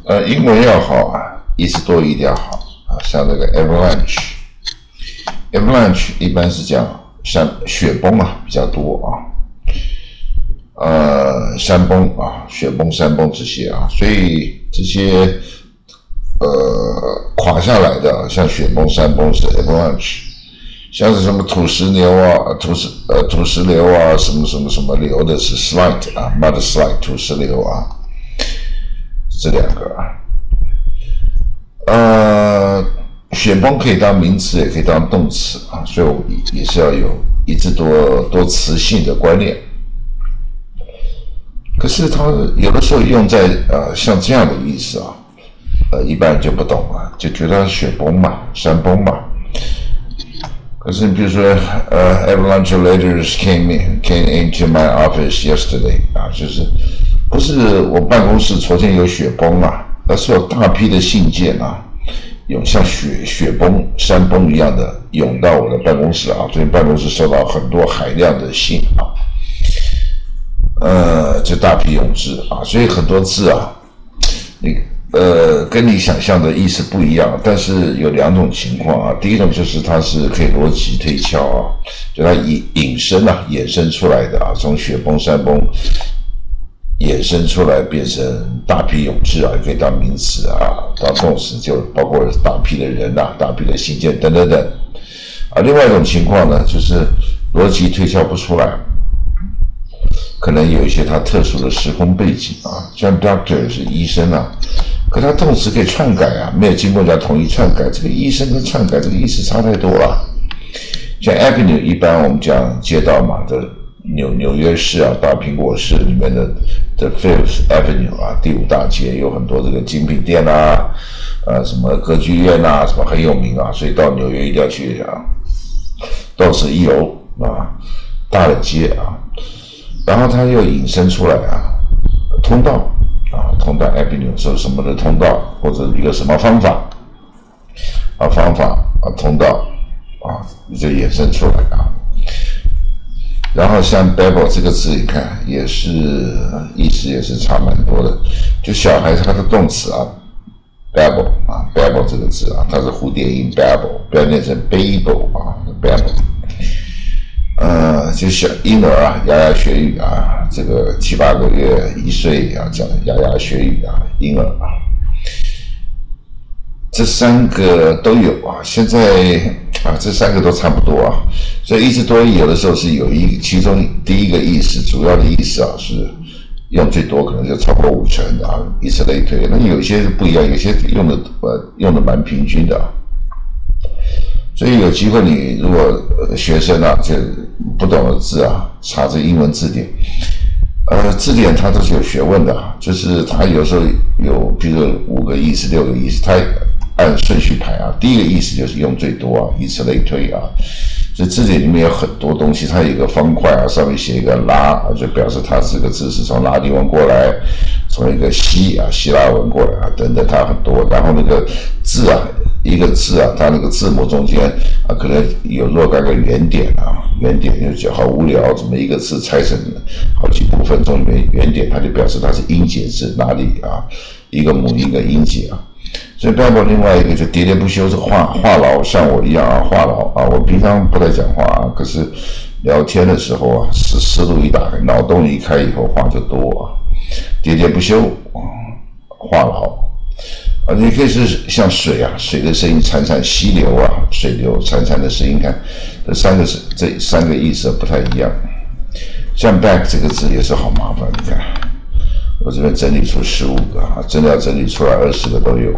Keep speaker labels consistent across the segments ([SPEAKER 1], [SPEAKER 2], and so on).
[SPEAKER 1] 英文要好啊，意思多一定要好啊。像这个 avalanche 一般是这样，像雪崩啊比较多啊，山崩啊，雪崩、山崩这些啊，所以这些垮下来的，像雪崩、山崩是 avalanche， 像是什么土石流啊、土石流啊，什么流的是 slide 啊 ，mud slide 土石流啊，这两个啊。雪崩可以当名词，也可以当动词啊，所以我也是要有一字多词性的观念。可是它有的时候用在像这样的意思啊，一般人就不懂了，就觉得雪崩嘛、山崩嘛。可是比如说avalanche of letters came into my office yesterday 啊，就是不是我办公室昨天有雪崩啊，而是有大批的信件啊。像雪崩、山崩一样的涌到我的办公室啊！最近办公室收到很多海量的信啊，就大批涌至啊，所以很多字啊，跟你想象的意思不一样。但是有两种情况啊，第一种就是它是可以逻辑推敲啊，就它衍生出来的啊，从雪崩、山崩衍生出来变成大批涌至啊，也可以当名词啊，当动词就包括大批的人啊、大批的信件等等等啊。另外一种情况呢，就是逻辑推敲不出来，可能有一些它特殊的时空背景啊，像 doctor 是医生啊，可他动词可以篡改啊，没有经过人家同意篡改，这个医生跟篡改这个意思差太多了。像 avenue 一般我们讲街道嘛的。纽约市啊，大苹果市里面的 Fifth Avenue 啊，第5大街有很多这个精品店啊，什么歌剧院啊，什么很有名啊，所以到纽约一定要去啊，到此一游啊，大的街啊，然后它又引申出来啊，通道 Avenue 是什么的通道，或者一个什么方法通道啊，就衍生出来啊。然后像 babble 这个字，你看也是意思也是差蛮多的。就小孩它的动词啊 ，babble 这个字啊，它是蝴蝶音 babble， 不要念成 babble 啊 ，babble。就小婴儿啊，牙牙学语啊，这个7、8个月、1岁啊，讲牙牙学语啊，婴儿啊。这3个都有啊，现在这3个都差不多啊，所以意思多义有的时候是有其中第一个意思，主要的意思啊是用最多，可能就超过50%啊，以此类推。那有些不一样，有些用的蛮平均的啊。所以有机会你如果学生啊，就不懂的字啊，查这英文字典。字典它都是有学问的啊，就是它有时候有，比如说5个意思、6个意思，它按顺序排啊。第一个意思就是用最多啊，以此类推啊。所以字典里面有很多东西，它有一个方块啊，上面写一个拉啊，就表示它这个字是从拉丁文过来，从一个希腊文过来啊，等等，它很多。然后那个字啊，一个字啊，它那个字母中间啊，可能有若干个圆点啊，圆点就觉得好无聊，怎么一个字拆成好几部分，中间圆点，它就表示它是音节字，哪里啊，一个母音跟音节啊。所以包括另外一个就喋喋不休，是话痨，像我一样啊，话痨啊。我平常不太讲话啊，可是聊天的时候啊，思路一打开，脑洞一开以后，话就多啊，喋喋不休啊，话痨啊。你可以是像水啊，水的声音潺潺，溪流啊，水流潺潺的声音，看这三个意思不太一样。像 back 这个字也是好麻烦，你看。我这边整理出15个啊，真的要整理出来20个都有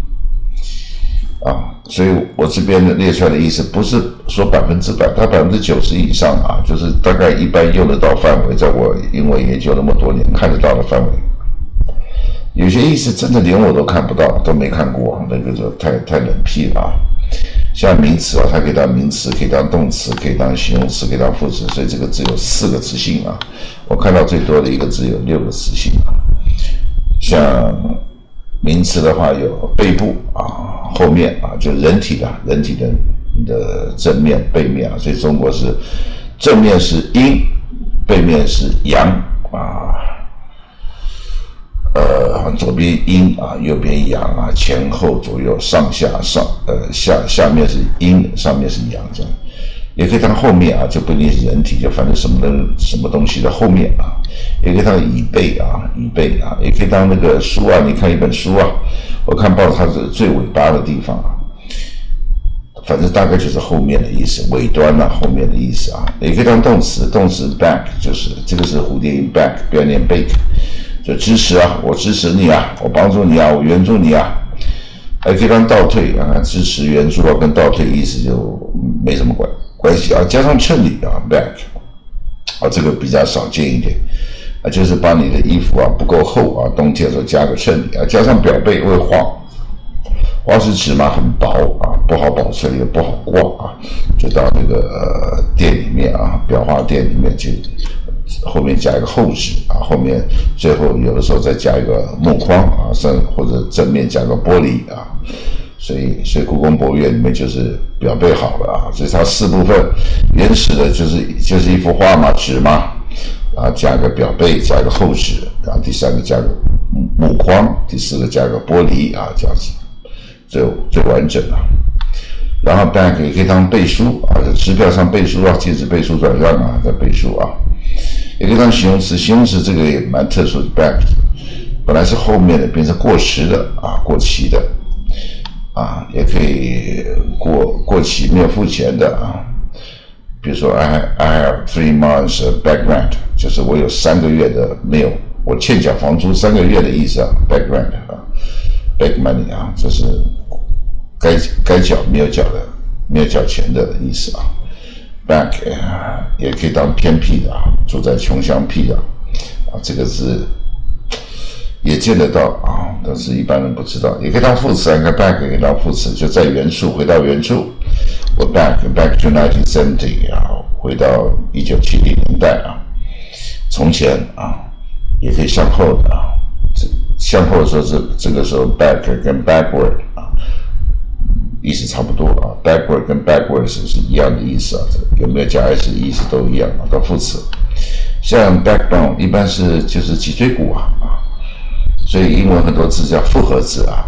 [SPEAKER 1] 啊，所以我这边列出来的意思不是说100%，它90%以上啊，就是大概一般用得到范围，在我英文研究那么多年看得到的范围。有些意思真的连我都看不到，都没看过，那个就太冷僻了啊。像名词啊，它可以当名词，可以当动词，可以当形容词，可以当副词，所以这个只有4个词性啊。我看到最多的一个字有6个词性啊。像名词的话有背部啊，后面啊，就人体的正面、背面啊，所以中国是正面是阴，背面是阳啊。 左边阴啊，右边阳啊，前后左右上下下面是阴，上面是阳这样。也可以当后面啊，就不一定是人体，就反正什么东西的后面啊，也可以当椅背啊，也可以当那个书啊，你看一本书啊，我看报纸它是最尾巴的地方啊，反正大概就是后面的意思，尾端啊，后面的意思啊，也可以当动词，动词 back 就是这个是蝴蝶音 back， 不要念 bake， 就支持啊，我支持你啊，我帮助你啊，我援助你啊。还可以当倒退啊，支持援助啊，跟倒退意思就没什么关系啊，加上衬里啊 back 啊，这个比较少见一点啊，就是把你的衣服啊不够厚啊，冬天的时候加个衬里啊，加上表背会花是指嘛很薄啊，不好保存也不好挂啊，就到那个店里面啊，裱花店里面去，后面加一个厚纸啊，后面最后有的时候再加一个木框啊，或者正面加个玻璃啊。所以故宫博物院里面就是表背好了啊，所以它4部分，原始的就是一幅画嘛，纸嘛，然后加个表背，加个厚纸，然后第3个加个木框，第4个加个玻璃啊，这样子最完整了。然后 back 也可以当背书啊，在支票上背书啊，禁止背书转让啊，在背书啊，也可以当形容词，形容词这个也蛮特殊的 back， 本来是后面的变成过时的啊，过期的。啊，也可以过期没有付钱的啊，比如说 I have 3 months back rent， 就是我有3个月的没有，我欠缴房租3个月的意思啊 ，back rent 啊 ，back money 啊，这是该缴没有缴钱的意思啊 ，back 也可以当偏僻的啊，住在穷乡僻壤啊，这个字也见得到啊，但是一般人不知道，也可以当副词，你看 back 也可以当副词，就在原处，回到原处。我 back to 1970啊，回到1970年代啊，从前啊，也可以向后的啊，向后的时候这个时候 back 跟 backward 啊，意思差不多啊 ，backward 跟 backwards 是一样的意思啊，有没有加 s 意思都一样啊，当副词。像 backbone 一般就是脊椎骨啊。所以英文很多字叫复合字啊，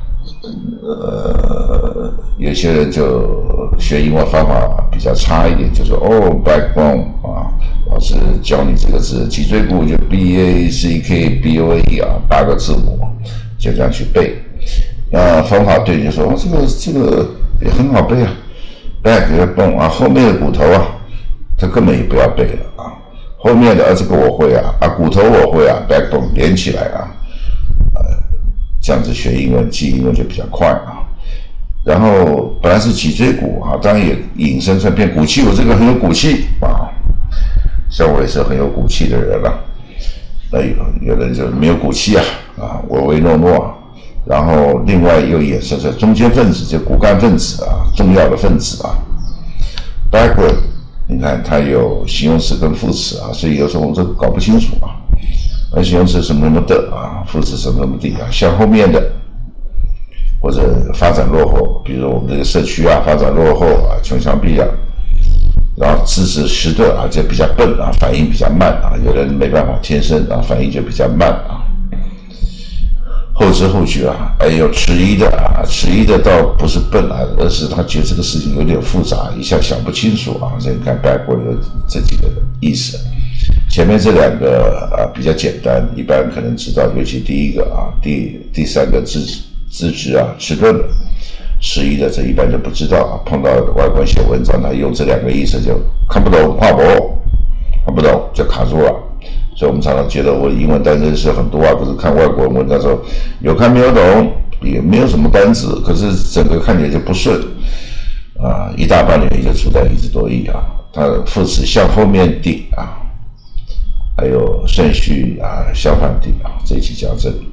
[SPEAKER 1] 有些人就学英文方法比较差一点，就说backbone 啊，老师教你这个字，脊椎骨就 BACKBONE 啊，8个字母，就这样去背。方法对就说这个也很好背啊 ，backbone 啊，后面的骨头啊，它根本也不要背了啊，后面的这个我会啊，骨头我会啊 ，backbone 连起来啊。这样子学英文记英文就比较快啊，然后本来是脊椎骨啊，当然也引申成变骨气，我这个很有骨气啊，像我也是很有骨气的人了，那有的人就没有骨气啊，唯唯诺诺，然后另外又衍生成中间分子，就骨干分子啊，重要的分子啊 ，backward， 你看它有形容词跟副词啊，所以有时候我们这搞不清楚啊。形容词什么什么的啊，副词什么什么的啊，向后面的或者发展落后，比如我们这个社区啊，发展落后啊，穷乡僻壤，然后知识迟钝啊，就比较笨啊，反应比较慢啊，有人没办法，天生啊反应就比较慢啊。后知后觉啊，有迟疑的啊，迟疑的倒不是笨啊，而是他觉得这个事情有点复杂，一下想不清楚啊。所以你看 backward 有这几个意思。前面这2个比较简单，一般可能知道，尤其第1个啊，第3个资质啊，迟钝的，迟疑的这一般就不知道啊。碰到外国人写文章，他用这2个意思就看不懂，看不懂就卡住了。所以我们常常觉得我英文单词是很多啊，可是看外国人文章的时候有看没有懂，也没有什么单词，可是整个看起来就不顺啊，一大半的原因就出在一字多义啊，它的副词向后面顶啊。还有顺序啊，相反地啊，这一期讲这里。